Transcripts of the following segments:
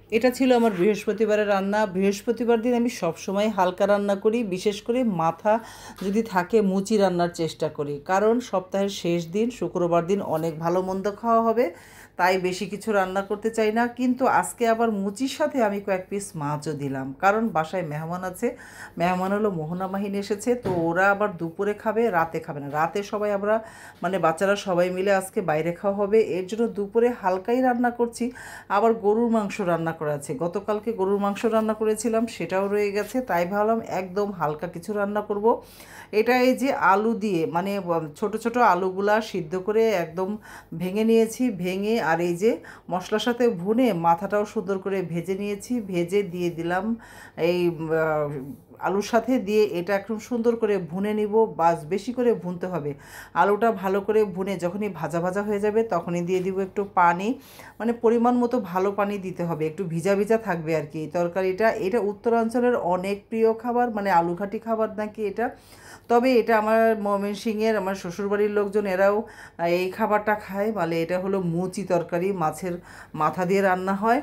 এটা ছিল আমার বৃহস্পতিবারের রান্না। বৃহস্পতিবার দিন আমি সবসময় হালকা রান্না করি, বিশেষ করে মাথা যদি থাকে মুচি রান্নার চেষ্টা করি, কারণ সপ্তাহের শেষ দিন শুক্রবার দিন অনেক ভালো মন্দ খাওয়া হবে, তাই বেশি কিছু রান্না করতে চাই না। কিন্তু আজকে আবার মুচির সাথে আমি কয়েক পিস মাছও দিলাম, কারণ বাসায় মেহমান আছে। মেহমান হলো মোহনা মাহিন এসেছে, তো ওরা আবার দুপুরে খাবে, রাতে খাবে না। রাতে সবাই আমরা মানে বাচ্চারা সবাই মিলে আজকে বাইরে খাওয়া হবে, এর জন্য দুপুরে হালকাই রান্না করছি। আবার গরুর মাংস রান্না করা আছে, গতকালকে গরুর মাংস রান্না করেছিলাম, সেটাও রয়ে গেছে, তাই ভাবলাম একদম হালকা কিছু রান্না করব। এটা এই যে আলু দিয়ে মানে ছোট ছোট আলুগুলা সিদ্ধ করে একদম ভেঙে নিয়েছি, ভেঙে আর এই যে মশলার সাথে ভুনে মাথাটাও সুন্দর করে ভেজে নিয়েছি, ভেজে দিয়ে দিলাম এই আলুর সাথে দিয়ে এটা একদম সুন্দর করে ভুনে নিব। বাস বেশি করে ভুনতে হবে, আলুটা ভালো করে ভুনে যখনই ভাজা ভাজা হয়ে যাবে তখনই দিয়ে দিব একটু পানি, মানে পরিমাণ মতো ভালো পানি দিতে হবে, একটু ভিজা ভিজা থাকবে আর কি এই তরকারিটা। এটা উত্তরাঞ্চলের অনেক প্রিয় খাবার, মানে আলুঘাটি খাবার নাকি এটা। তবে এটা আমার ময়মনসিংহের আমার শ্বশুরবাড়ির লোকজন এরাও এই খাবারটা খায়, মানে এটা হলো মুচি তরকারি, মাছের মাথা দিয়ে রান্না হয়।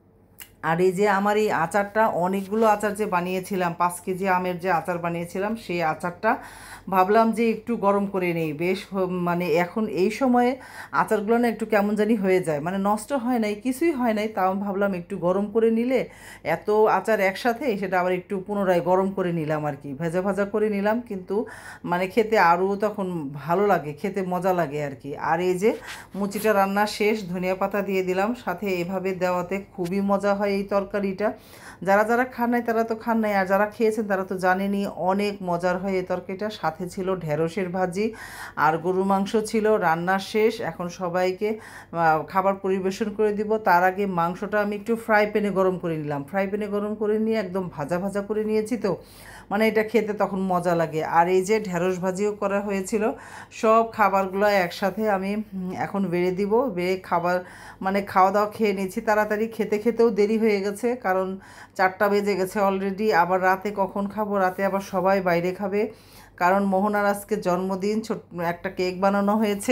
আর এই যে আমার এই আচারটা, অনেকগুলো আচার যে বানিয়েছিলাম, 5 কেজি আমের যে আচার বানিয়েছিলাম, সেই আচারটা ভাবলাম যে একটু গরম করে নেই। বেশ মানে এখন এই সময়ে আচারগুলো না একটু কেমন জানি হয়ে যায়, মানে নষ্ট হয় নাই, কিছুই হয় নাই, তাও ভাবলাম একটু গরম করে নিলে, এত আচার একসাথে সেটা আবার একটু পুনরায় গরম করে নিলাম আর কি, ভাজা ভাজা করে নিলাম, কিন্তু মানে খেতে আরও তখন ভালো লাগে, খেতে মজা লাগে আর কি। আর এই যে মুচিটা রান্না শেষ, ধনিয়া পাতা দিয়ে দিলাম সাথে, এভাবে দেওয়াতে খুবই মজা হয় এই তরকারিটা। যারা যারা খান নাই তারা তো খান নাই, আর যারা খেয়েছেন তারা তো জানেনই অনেক মজার হয় এই তরকারিটা। সাথে ছিল ঢেঁড়সের ভাজি আর গরু মাংস ছিল। রান্না শেষ, এখন সবাইকে খাবার পরিবেশন করে দিব। তার আগে মাংসটা আমি একটু ফ্রাই প্যানে গরম করে নিলাম, ফ্রাই প্যানে গরম করে নিয়ে একদম ভাজা ভাজা করে নিয়েছি, তো মানে এটা খেতে তখন মজা লাগে। আর এই যে ঢেঁড়স ভাজিও করা হয়েছিল। সব খাবারগুলো একসাথে আমি এখন বেড়ে দিব, বেড়ে খাবার মানে খাওয়া দাওয়া খেয়ে নিয়েছি তাড়াতাড়ি। খেতে খেতেও দেরি হয়ে গেছে, কারণ 4টা বেজে গেছে অলরেডি। আবার রাতে কখন খাবো, রাতে আবার সবাই বাইরে খাবে, কারণ মোহনার আজকে জন্মদিন, ছোট একটা কেক বানানো হয়েছে।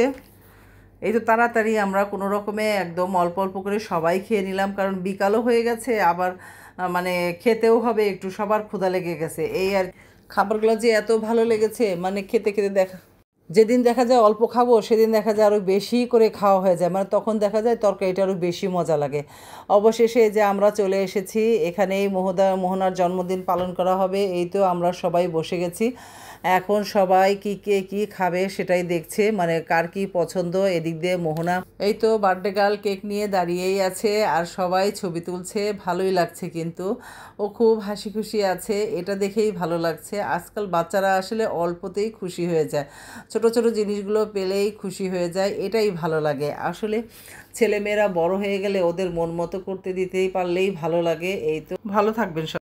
এই তো তাড়াতাড়ি আমরা কোনো রকমে একদম অল্প অল্প করে সবাই খেয়ে নিলাম, কারণ বিকালও হয়ে গেছে, আবার মানে খেতেও হবে একটু, সবার ক্ষুধা লেগে গেছে এই আর। খাবারগুলো যে এত ভালো লেগেছে, মানে খেতে খেতে যেদিন দেখা যায় অল্প খাবো সেদিন দেখা যায় আরও বেশি করে খাওয়া হয়ে যায়, মানে তখন দেখা যায় তরকারিটা আরও বেশি মজা লাগে। অবশেষে যে আমরা চলে এসেছি, এখানেই মোহনার জন্মদিন পালন করা হবে, এই তো আমরা সবাই বসে গেছি। এখন সবাই কে কী খাবে সেটাই দেখছে, মানে কার কী পছন্দ। এদিক দিয়ে মোহনা এই তো বার্থডে গার্ল কেক নিয়ে দাঁড়িয়েই আছে, আর সবাই ছবি তুলছে, ভালোই লাগছে কিন্তু। ও খুব হাসি খুশি আছে, এটা দেখেই ভালো লাগছে। আজকাল বাচ্চারা আসলে অল্পতেই খুশি হয়ে যায়, ছোট ছোট জিনিসগুলো পেলেই খুশি হয়ে যায়, এটাই ভালো লাগে আসলে। ছেলেমেয়েরা বড় হয়ে গেলে ওদের মন মতো করতে দিতেই পারলেই ভালো লাগে। এই তো, ভালো থাকবেন সবাই।